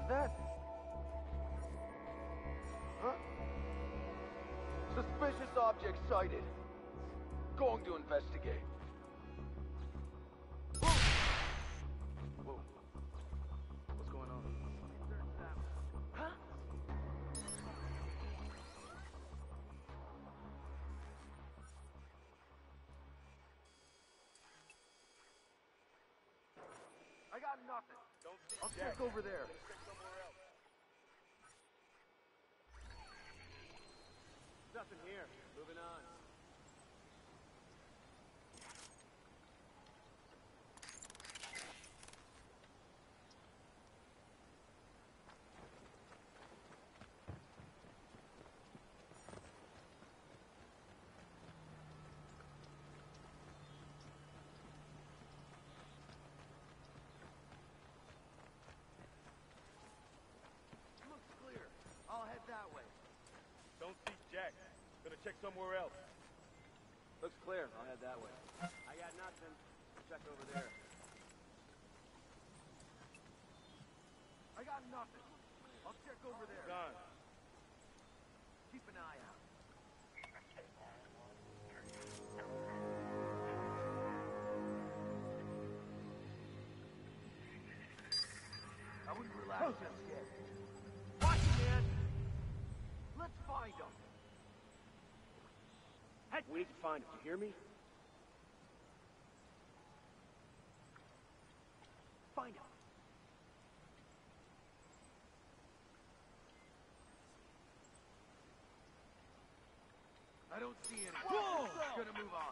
that? Huh? Suspicious object sighted. Going to investigate. Whoa. What's going on? Huh? I got nothing. I'll check over there. Nothing here. Moving on. Looks clear. I'll head that way. Don't see Jack. Gonna check somewhere else. Looks clear. I'll head that way. I got nothing. Check over there. I got nothing. I'll check over there. Gone. Keep an eye out. I wouldn't relax just yet. Watch it, man. Let's find him. Hey, we need to find him. You hear me? Find him. I don't see any. Whoa! Gonna move on.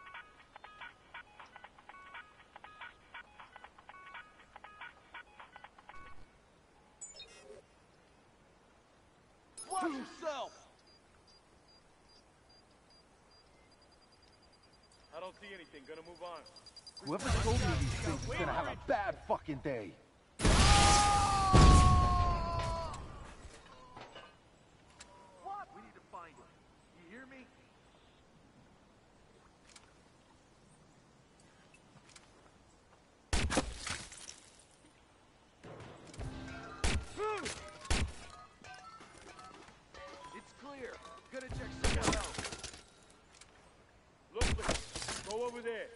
Watch yourself! I don't see anything. Gonna move on. Whoever told me these things is gonna have a bad fucking day. What? We need to find him. You hear me? It's clear. Gonna check somewhere else. Look, go over there.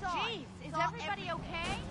inside. Jeez, is everybody okay?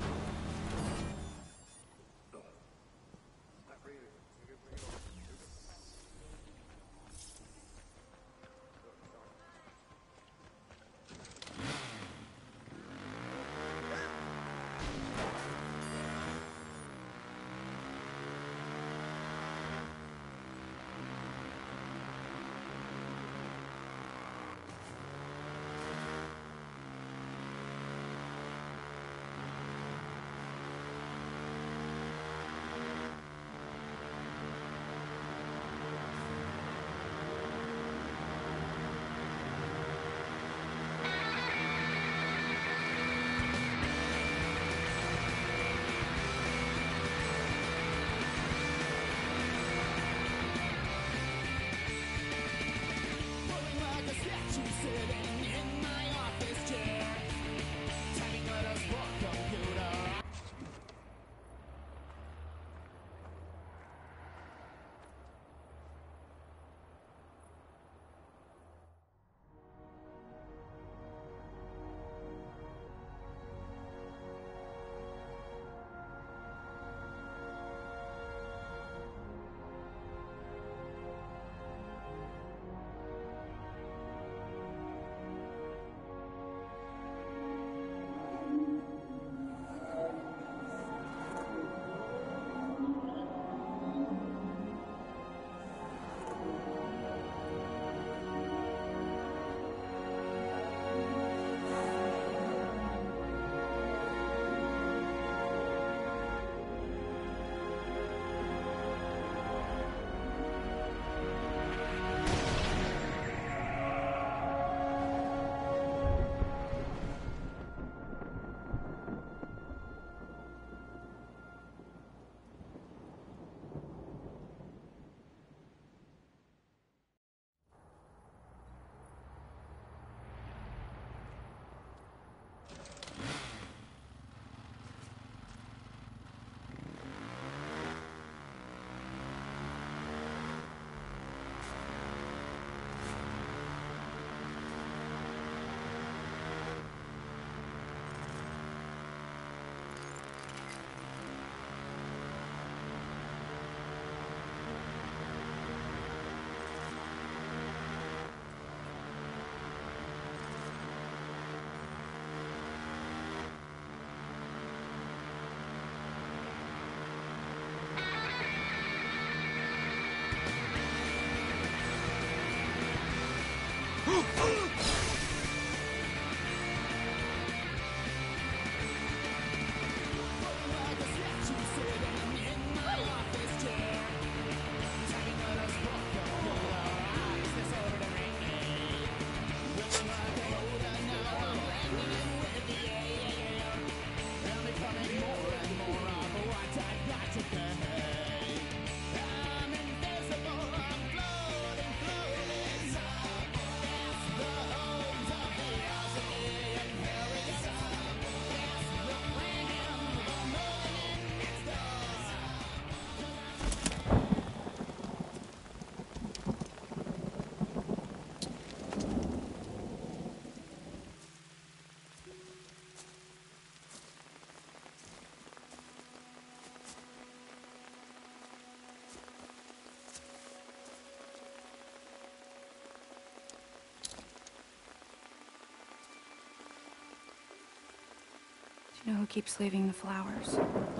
Do you know who keeps leaving the flowers?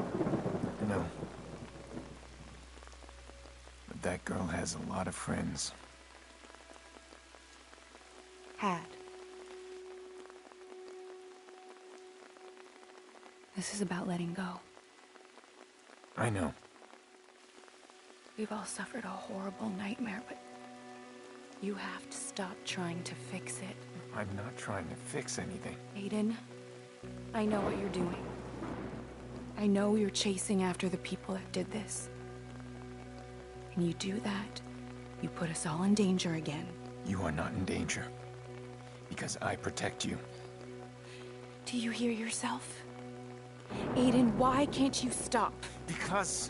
No. But that girl has a lot of friends. Had. This is about letting go. I know. We've all suffered a horrible nightmare, but you have to stop trying to fix it. I'm not trying to fix anything. Aiden, I know what you're doing. I know you're chasing after the people that did this. And you do that, you put us all in danger again. You are not in danger. Because I protect you. Do you hear yourself? Aiden, why can't you stop? Because...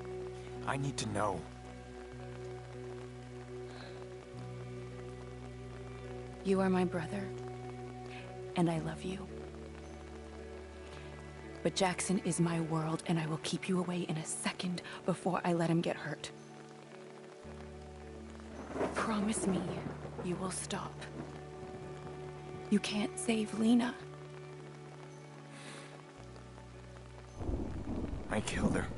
I need to know. You are my brother, and I love you. But Jackson is my world, and I will keep you away in a second before I let him get hurt. Promise me you will stop. You can't save Lena. I killed her.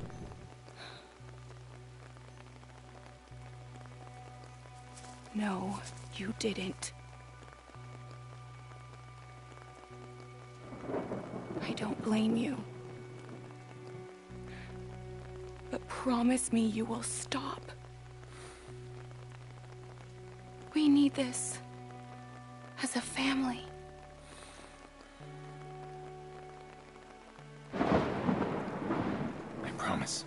No, you didn't. I don't blame you. But promise me you will stop. We need this as a family. I promise.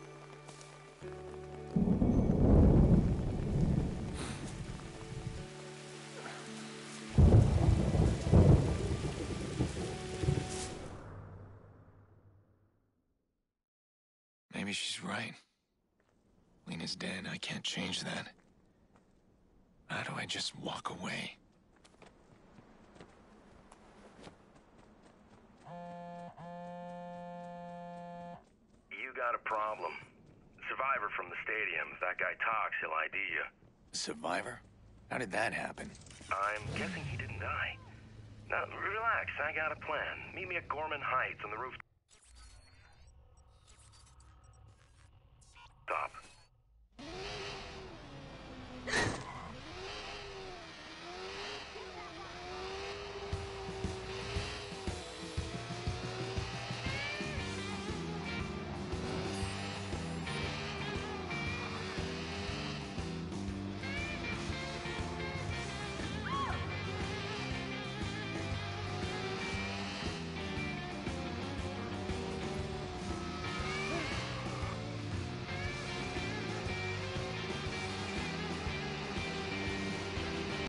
Maybe she's right. Lena's dead. I can't change that. How do I just walk away? You got a problem. Survivor from the stadium. If that guy talks, he'll ID you. Survivor? How did that happen? I'm guessing he didn't die. Now, relax. I got a plan. Meet me at Gorman Heights on the rooftop.